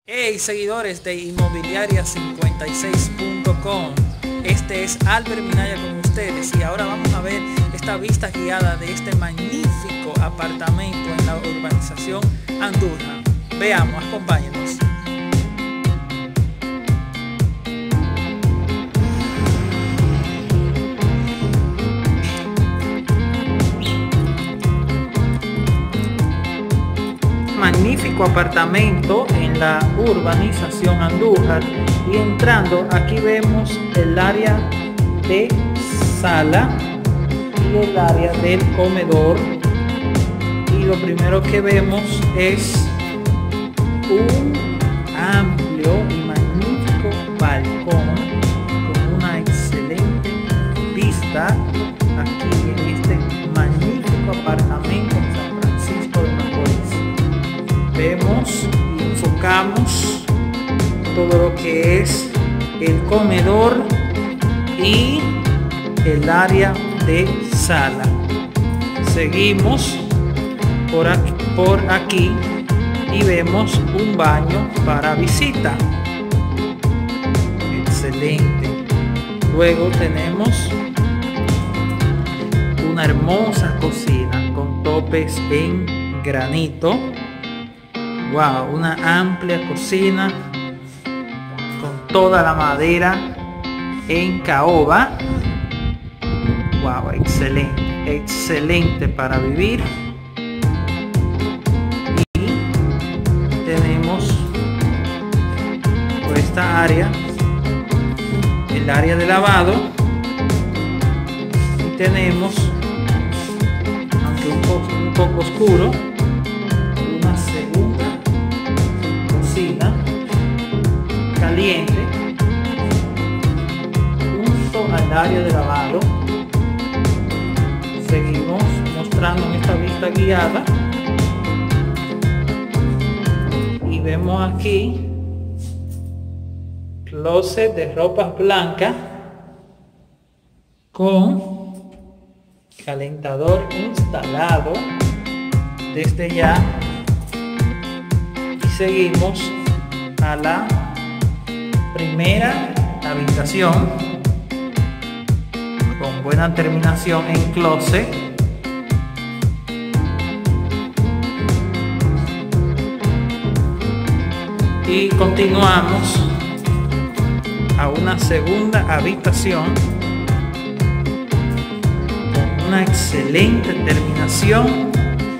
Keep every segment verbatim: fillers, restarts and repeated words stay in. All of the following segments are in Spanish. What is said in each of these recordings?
Hey seguidores de inmobiliaria cincuenta y seis punto com, este es Albert Minaya con ustedes y ahora vamos a ver esta vista guiada de este magnífico apartamento en la urbanización Andújar. Veamos, acompáñenos. Magnífico apartamento en la urbanización Andújar, y entrando aquí vemos el área de sala y el área del comedor, y lo primero que vemos es un amplio y magnífico balcón con una excelente vista aquí en este magnífico apartamento en San Francisco de Macorís. Vemos y enfocamos todo lo que es el comedor y el área de sala. Seguimos por aquí, por aquí y vemos un baño para visita. Excelente. Luego tenemos una hermosa cocina con topes en granito. Wow, una amplia cocina con toda la madera en caoba. Wow, excelente, excelente para vivir. Y tenemos por esta área el área de lavado, y tenemos, aunque un poco, un poco oscuro, una segunda cocina caliente junto al área de lavado. Seguimos mostrando en esta vista guiada y vemos aquí closet de ropas blancas con calentador instalado desde ya. Y seguimos a la primera habitación con buena terminación en closet. Y continuamos a una segunda habitación con una excelente terminación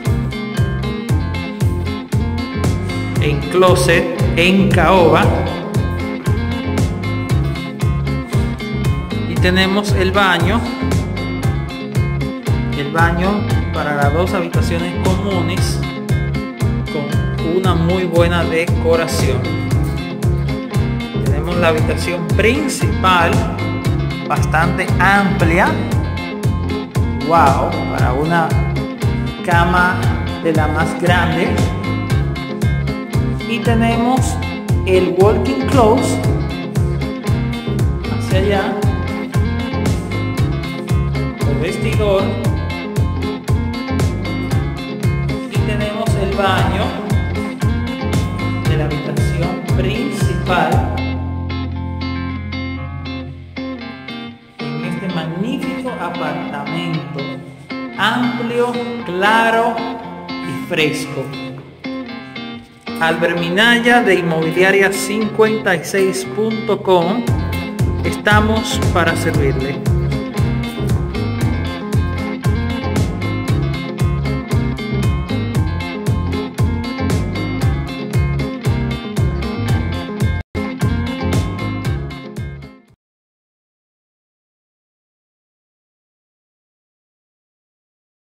en closet en caoba. Y tenemos el baño, el baño para las dos habitaciones comunes con una muy buena decoración. Tenemos la habitación principal bastante amplia. Wow, para una cama de la más grande. Y tenemos el walk-in closet hacia allá, o vestidor, y tenemos el baño de la habitación principal en este magnífico apartamento amplio, claro y fresco. Albert Minaya de inmobiliaria cincuenta y seis punto com, estamos para servirle.